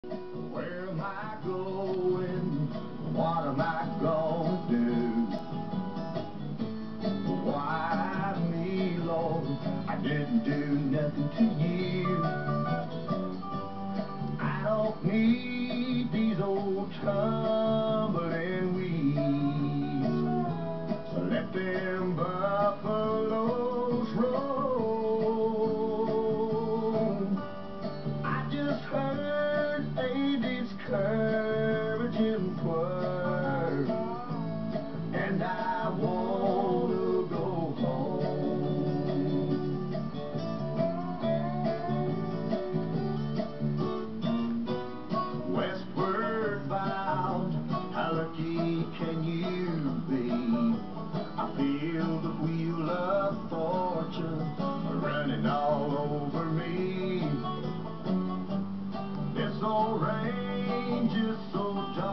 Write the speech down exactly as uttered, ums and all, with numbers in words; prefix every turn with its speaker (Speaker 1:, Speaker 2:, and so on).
Speaker 1: Where am I going? What am I gonna do? Why me, Lord? I didn't do nothing to you. I don't need these old tumbling weeds. So let them buffaloes roam. I just heard a discouraging word, and I want to go home. Westward bound, how lucky can you be? I feel the wheel of fortune running all over me. This old range is so dark.